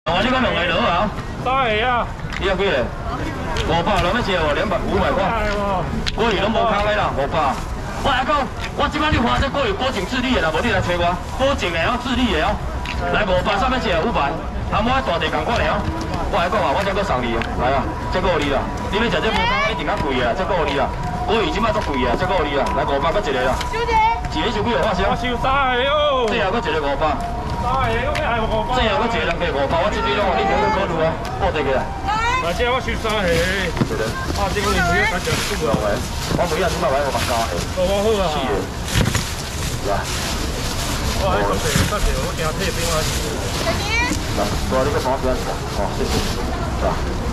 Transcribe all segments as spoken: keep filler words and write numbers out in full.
我你讲两个螺啊？ 三个啊。 你要几个？五百，两要一个哦，两百五百块。锅鱼拢无空的啦，五百。我来讲，我即摆你看这锅鱼保证智利的啦，无你来找我，保证的哦，智利的哦。来五百，三要一个五百，含我大地共款的哦。我来讲啊，我再搁送你，来啊，再搁你啦。你要食这无空一定较贵的啦，再搁你啦。锅鱼即摆足贵的，再搁你啦。来五百，搁一个啦。收者。一个收几个花销？我收三个哟。最后搁一个五百。三个，我咩系五百？最后搁一个人计五百，我这啲拢你听佢考虑啊，报地个啦。嗱，即係我收三個。對對。啊，這個你唔要緊張，都冇位。我每日點解位我白加嘅？好啊好啊。黐嘢。嚟。我喺度食，得嘅，我見下睇入邊我。再見。嗱，我呢個房邊哦，謝謝。嗱。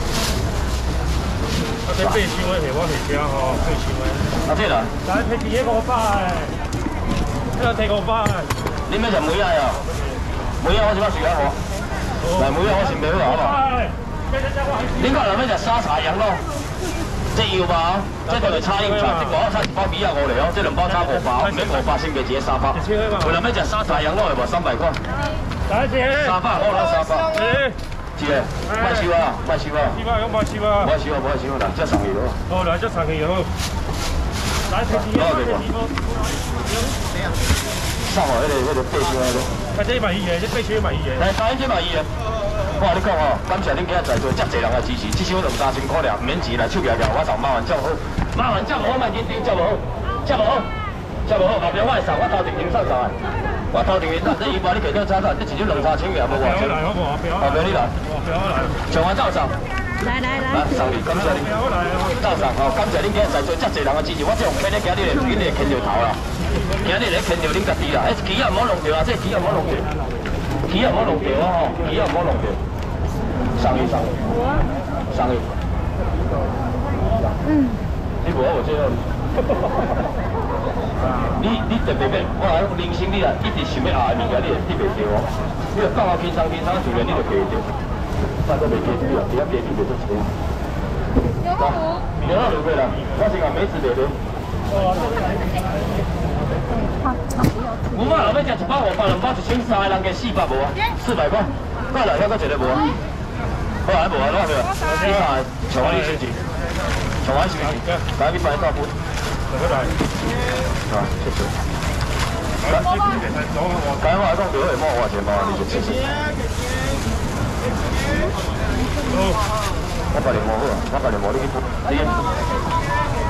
啊，啲八千蚊係我係驚嗬，八千蚊。啊，即係啦。但係睇幾個包誒？呢個睇個包誒。你咩就每日啊？每日我點解薯仔我？嚟每日我先俾佢好嘛？點解嗱咩就沙茶羊咯？即係要吧？即係同你差英茶，即係講差一包比下我嚟咯，即係兩包差五百，唔係五百先俾自己三百。佢嗱咩就沙茶羊咯，係話三百塊。三百我攞三百。知嘅，唔係少啊，唔係少啊。少啊，咁唔係少啊。唔係少啊，唔係少啊，嗱，即係十二咯。哦，嗱，即係十二咯。攞嚟幾個？三號嗰啲嗰啲飛少啊都。或者萬二嘢，即飛少萬二嘢。係，百分之萬二嘢。我話你講哦，感謝恁今日在座遮濟人嘅支持，至少兩三千塊了，免錢來手搖搖，我就麻煩照好，麻煩照好，慢點點照好，照好，照好，後邊我係送，我頭前停收就係，我頭前但係一般你其他差差，你至少兩三千嘅冇話。後邊你來，長安照上。來來來，送你，感謝你，照上哦，感謝恁今日在座遮濟人嘅支持，我即用傾咧，今日嚟，今日傾條頭啦。今日咧牽到恁家己啦，誒旗啊唔好弄掉啊，即係旗啊唔好弄掉，旗啊唔好弄掉啊吼，旗啊唔好弄掉，上去上去，上去。嗯。你無我這個，你你特別咩？我係人生你啊，一直想要學嘅物件，你係得袂到哦。你若講我輕鬆輕鬆做嘅，你就記到，但係袂記住啊，其他記住袂出錢。有冇？有啊，兩個啦，我先講梅子妹妹。五百後尾食一包五百，兩包一千三個人嘅四百無啊，四百塊。過來，遐個一個無啊。好啊，無啊，攞去啊。你看，像我呢先錢，像我呢先錢，大家去擺多半。啊，謝謝。咁我係講幾好嚟摸我錢嘛，你就謝謝。好，我幫你摸好啊，我幫你摸呢啲，呢。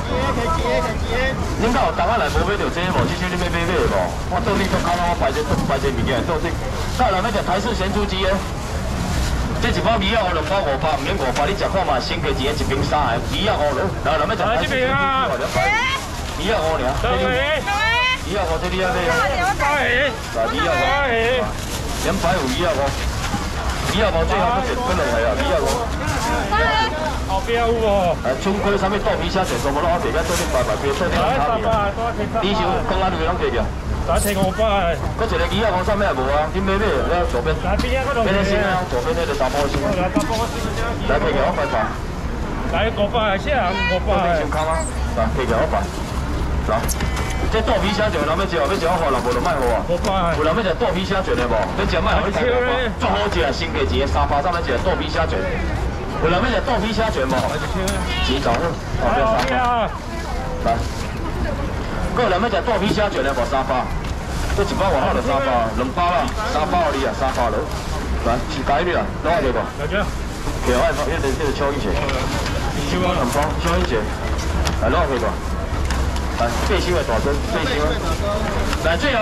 點解有等下嚟冇買到這無？至少你買買買無？我到你都看到我擺隻擺隻物件，到這。再來咩就台式鹹酥雞嘅，這一包魚啊，我兩包五百，唔免五百，你食看嘛，先加一個一瓶三個，魚啊五兩。然後來咩就台式鹹酥雞，魚啊五兩。魚啊五這裡啊咩？嗱魚啊五，兩百有魚啊五，魚啊五最後都食不能係啊，魚啊五。後邊有喎。誒，中區啥物豆皮蝦全部我攞我哋而家做啲白白嘅，做啲差別。你少講下你兩隻嘅。打四個八。嗰隻你幾啊？講三咩冇啊？啲咩咩？咧左邊。邊邊嗰度。邊先啊？左邊咧就打波先。打波先。嚟皮嘅一塊飯。嚟個飯係先啊，個飯。少卡嗎？嗱，皮嘅一塊。嗱，即係豆皮蝦全，諗咩隻？咩隻？我學林無就賣好啊。個飯。有諗咩隻豆皮蝦全嘅無？你隻賣可以睇個飯。最好隻係先嘅隻沙發上面隻豆皮蝦全。有兩咩就豆皮蝦全無？自己找好，後邊沙發。來，嗰兩咩就豆皮蝦全咧無沙發，這一包外口就沙發，兩包啦，三包你啊，三包佬。來，是解你啦，攞下佢個。有張。其實我係一定呢度抽一隻。超包兩包，抽一隻。來攞下佢個。來，背心嘅大樽，背心啊。來，最後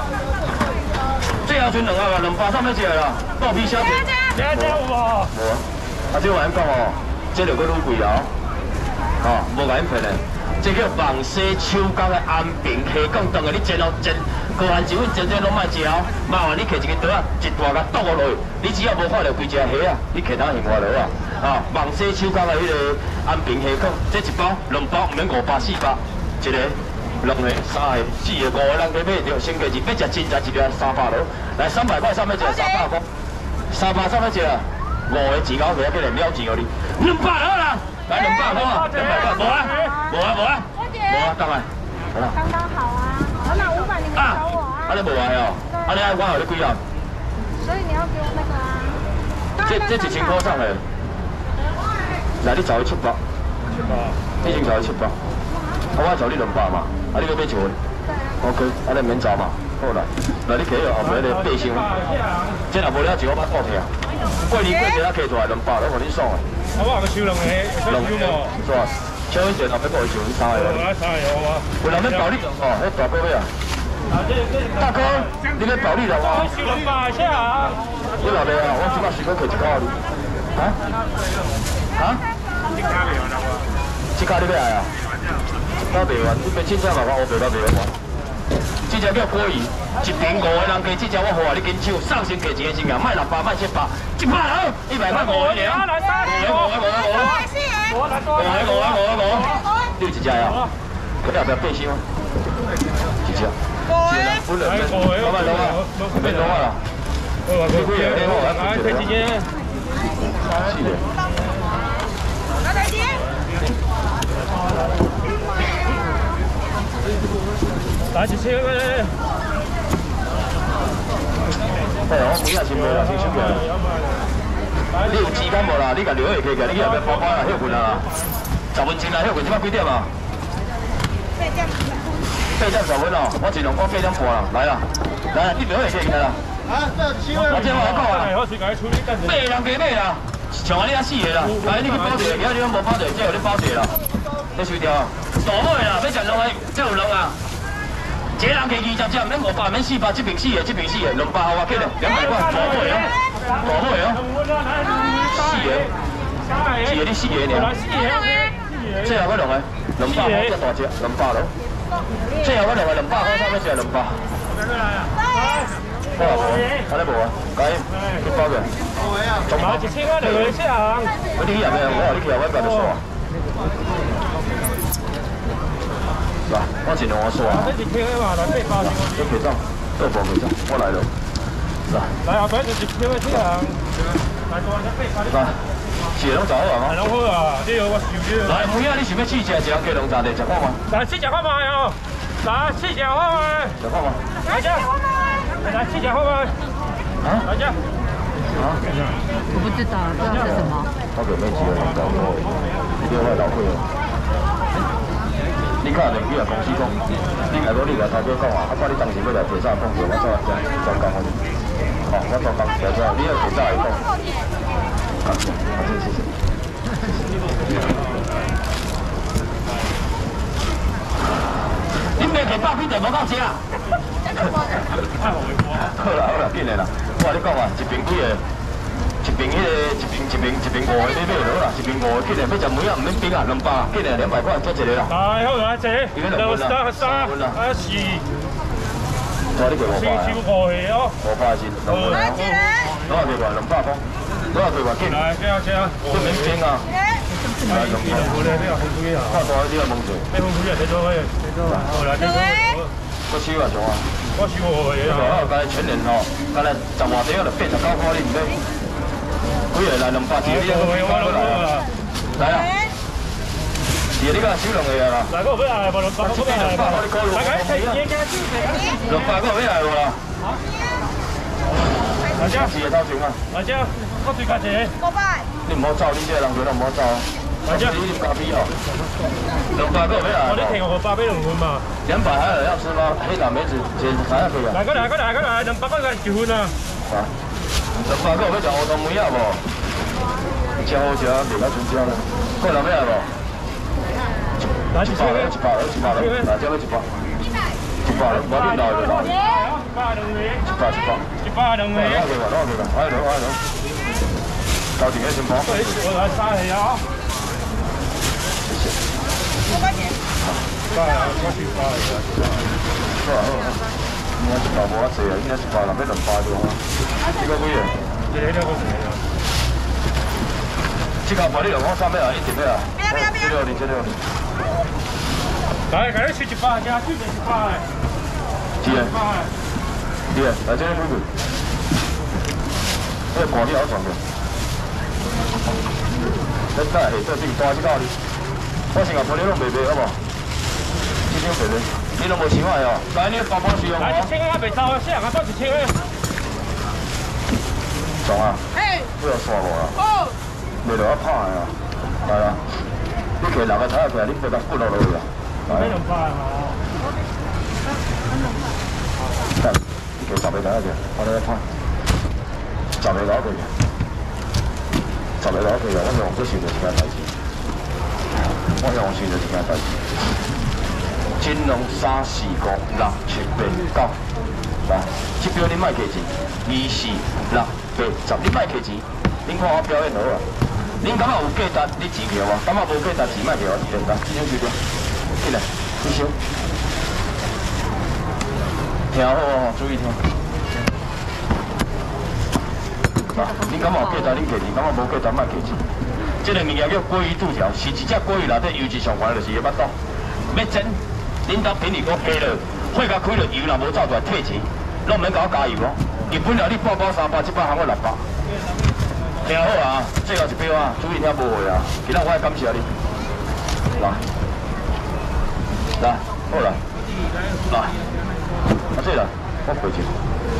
最後存兩個兩包，三咩隻啦？豆皮蝦全。這這有無？無啊。啊！即話咁講哦，即就佢愈貴啊！哦，無甲因騙咧，即叫望西秋江嘅安平溪港檔嘅，你煎哦煎，高漢椒煎煎攏莫食哦，麻煩你摕一個刀啊，一大個剁落去，你只要無看到規隻蝦啊，你其他嫌外落啊！啊，望西秋江嘅迄個安平溪港，這一包兩包唔免五百四百，一個兩個三個四個五個人去買着，先加一要食真才一條三百佬，來三百塊三百隻三百塊，三百三百隻啊！五個字搞佢一幾零秒字嗰啲，兩百好啦，來兩百好啊，兩百塊冇啊，冇啊冇啊，冇啊，得咪，好啦。剛剛好啊，我拿五百你沒找我啊。啊你冇買哦，啊你愛我後你幾啊？所以你要給我那個啊。 这这一千块送的。来，你找伊七百。七百。已经找伊七百。啊，我找你两百嘛，啊，你要买一份 ？OK， 啊，你免找嘛。好啦，来你摕哦，后面个八箱。这若无了就我把补贴。过年过节啊，摕出来两百，都互你爽的。 啊，我后收两个，收两个。 是吧？超一点后尾过去收你三个。我三个我。有人要保你哦，迄大宝贝啊。 大哥，你要保利了吗？收两百下啊！你老爸啊，我即摆想要摕一卡你。啊？啊？即卡袂完啦我。即卡你要来啊？我袂完，你别凊彩嘛，我乌白我袂完。这只叫果鱼，一瓶五个人加，这只我好啊，你紧手，上先给钱的先啊，卖六百，卖七百，一百好，一百块五个尔。五个五个五个五个。五个五个五个五个。你有一只啊？佢后壁八箱。一只。 是啦，本来变攞啊攞啊，變攞啊啦。幾幾嘢？你好啊，幾幾嘢？是嘅。攞大啲。大隻車咩？係我每日先買啦，先出嘅。你有時間無啦？你甲留下去嘅，你後壁包包啦，休困啦。十分鐘啦，休困即擺幾點啊？八點。 八點十分哦，我盡量講八點半啦，來啦，來啦，你唔好嚟客氣啦。啊，我即係我講啊，八人加買啦，像我呢啊四個啦，來你去包一個，其他地方無包一個，即係你包一個啦。你收掉啊？大尾啦，要食龍的，即有龍啊。一個人加二十隻，免五百，免四百，這邊四個，這邊四個，兩百好啊，緊嘞，兩百塊，大尾啊，大尾啊，四個，四個你四個呢？即係嗰龍的，兩百好一大隻，兩百咯。 即係我兩個兩百塊，差唔多只係兩百。好啊，我呢部啊，計幾包嘅？仲有一千蚊嚟嘅先行。嗰啲人咩？我話呢條位計得數啊。嗱，我盡量我數啊。呢一千蚊嘛，來八包先。都幾多？都報幾多？我嚟咯。嗱。嚟後邊就一千蚊先行。嚟個一百塊。嗱。 是兩隻好啊嘛？係兩好啊！呢個我少啲。來，妹啊，你想要試食？一人加兩隻定食看嘛？來，試食看嘛哦！來，試食看嘛？食看嘛？來隻，來試食看嘛？啊？來隻。啊？ 我不知道，这是什么？ 我準備幾個人搞過，呢個我老會哦。你看人幾啊公司講，你係講你個頭家講啊，啊，把你當時要來提啥講嘅，我再再再講我哋。哦，我再講就係你要提啥嚟講。 好，謝謝謝謝。你未摕百片就無夠食啊！好啦好啦，緊嚟啦。我話你講啊，一瓶幾個？一瓶迄個，一瓶一瓶一瓶五個你買落啦，一瓶五個緊嚟，要食梅啊，唔免冰啊，兩百，緊嚟兩百塊做一個啦。係好啦，姐。兩三三啊四。我呢個五百啊。少少過氣哦。五百先。兩百。攞下佢話兩百方。 攞下佢話經，係經啊經啊，都免經啊。係咁樣。呢個紅薯啊，差唔多呢個紅薯。呢紅薯又睇咗可以，睇咗。好啦，睇咗。個燒啊仲啊？個燒我嘢啊。嗰個全年嗬，嗰個十華地嗰度八十九塊你唔俾，佢嚟嚟兩百字呢個幾塊都嚟啊！嚟啊！而呢個少量嘅嘢啦。嗱，嗰個俾係兩百，嗰個俾係兩百，我哋過路。大家睇嘢嘅，兩百嗰個俾係喎啦。大家試下偷錢啊！大家。 我最價錢，五百。你唔好走，呢啲人佢都唔好走。或者你點價邊哦？兩百嗰個俾人。我啲平我八俾兩款嘛。兩百還有要吃嗎？黑蛋梅子先睇下佢啊。來過來過來過來，兩百嗰個幾款啊？啊，兩百嗰個俾就我當梅啊喎。真好食啊，未夠全焦啦。嗰個兩俾係喎。一百啦，一百啦，一百啦，嗱，將佢一百。一百啦，我邊度就攞。一百兩味。一百一百。一百兩味。攞佢話，攞佢話，攞攞攞。 夠電嘅情況，我來嘥氣啊！五百錢。嘥啊！我先嘥嚟㗎。好啊好啊，而家一百冇得食啊！而家一百嗱，俾兩百啫嘛。呢個咩嘢？你呢個咩啊？即刻把呢兩個三咩啊？一點咩啊？邊啊邊啊邊啊！這六零這六零。來，趕緊去一百加，最緊一百。幾啊？幾啊？來這邊幾？呢個廣啲好爽嘅。 你真係做啲大隻膠哩，我新加坡你攏袂賣好無？這張賣賣，你攏無錢買哦。來，你包包需要無？來，一千塊袂走啊，四人啊，包一千塊。一上啊！ 嘿， 你有线无啊？ 哦， 袂落啊拍的啊！来啊！你摕六个台起来，你袂当滚落落去啊！来。 没人拍啊！ 等，你摕十个台起来，我来拍。十个攞佢嘅，十個攞佢嘅，我用嗰算就一件代志。我用算就一件代志。金龍三四五六七八九，來，這表你莫客氣，二四六八十，你莫客氣，恁看我表演好啊。恁感覺有價值，你錢票啊；感覺無價值，錢莫票啊。來，這張收掉，起來，你收。聽好哦，注意聽。啊，恁感覺有價值，恁客氣；感覺無價值，莫客氣。這個物件叫鮭魚肚條，是一隻鮭魚內底油脂上懸就是個腹肚，要整。恁當平時我加了，火甲開了油，若無走出來退錢，攏唔免甲我加油哦。日本料理半包三百，這包含我六百。聽好啊，最後一表啊，注意聽無會啊。今仔我愛感謝你。來，來，好來，來，啊這來，我回去。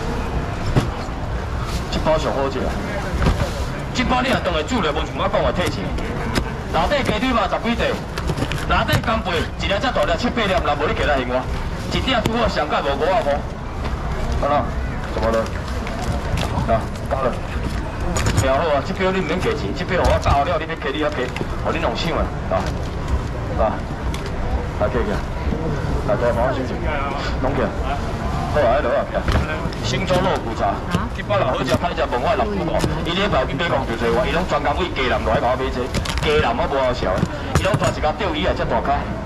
這包上好食啊！這包你若當下煮了，無像我講話退錢。內底雞腿肉十幾塊。內底干貝一粒才大粒七八粒，若無你加來還我，一鼎拄好上價無五啊塊。好啦，怎麼了？來，到了。聽好啊，這表你唔免加錢，這表我教了，你要加你要加，互你弄搶啊！來，來，來加起來，來多幫我先，弄起來。好啊，喺度啊，星洲肉骨茶，一包若好食歹食，問我六骨頭，伊禮拜去買講就找我，伊攏專工為雞腩來甲我買這，雞腩我無好笑。伊攏帶一家釣魚啊，遮大卡。